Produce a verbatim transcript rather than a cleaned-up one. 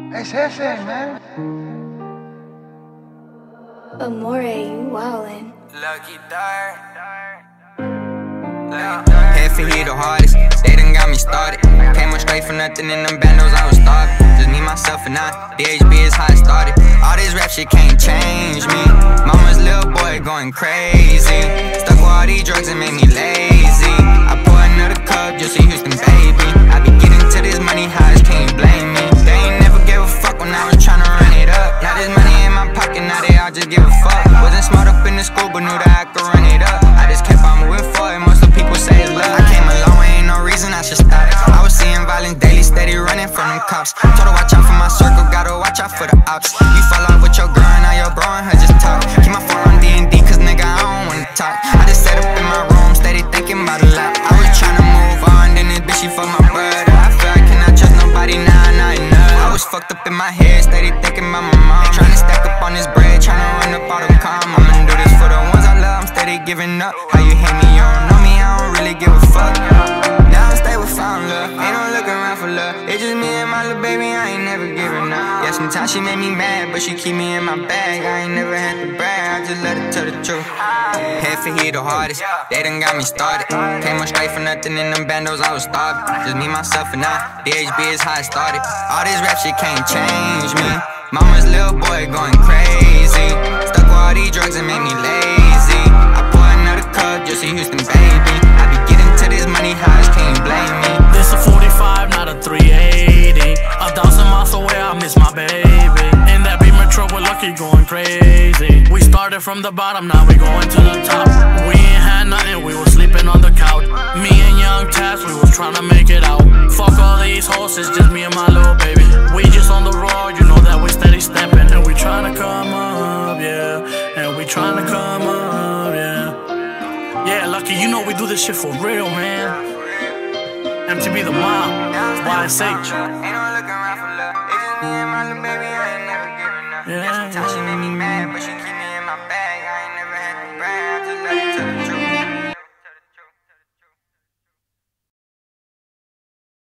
Es ese, man. Amore, you wildin'. Lucky three R D. Head for here the hardest, they done got me started. Came up straight from nothing in them bandos, I was starving. Just me, myself, and I, the H B is how it started. All this rap shit can't change me. Mama's little boy going crazy. Stuck with all these drugs and made me lazy. I pour another cup, just a Houston baby. I be getting to this money, how else can you blame me? They ain't never gave a fuck when I was tryna run it up. Now this money in my pocket, now they all just give a fuck. Wasn't smart up in the school, but knew that I could run it up. I just kept on moving forward, most of the people say it's love. I came a long way, ain't no reason I should stop. I was seeing violence daily, steady running from them cops. Told her watch out for my circle, gotta watch out for the ops. You fall out with your girl, now your bro and her just talk. Keep my phone on D and D, cause nigga I don't wanna talk. I just sat up in my room, steady thinking about a lot. I was tryna move on, then this bitch she fucked my brother. I feel I cannot trust nobody, nah, nah, nah. I was fucked up in my head, steady thinking about my mom. Tryna stack up on this bread, tryna run up all the calm. I'ma do this for the ones I love, I'm steady giving up. How you hate me, you don't know me, I don't really give a fuck. Now I'm stay with found love, ain't no looking around for love. It's just me and my little baby, I ain't never giving up. Yeah, sometimes she made me mad, but she keep me in my bag. I ain't never had to brag, I just let her tell the truth. Head for here the hardest, they done got me started. Came up straight from nothing in them bandos, I was starving. Just me, myself, and I, the H B is how it started. All this rap shit can't change me. Mama's little boy going crazy. Stuck with all these drugs and made me lazy. I pour another cup, just a Houston baby. I be getting to this money, how else can you blame me? This a forty-five, not a three eighty. A thousand miles away, I miss my baby. In that Beamer truck with Lucky going crazy. We started from the bottom, now we going to the top. We ain't had nothing, we was sleeping on the couch. Me and young Tapz, we was trying to make it out. Fuck all these horses, just me and my little baby. We just on the road, you know that we steady stamping. And we trying to come up, yeah. And we trying to come up, yeah. Yeah, Lucky, you know we do this shit for real, man. M T B the Mob, Y S H.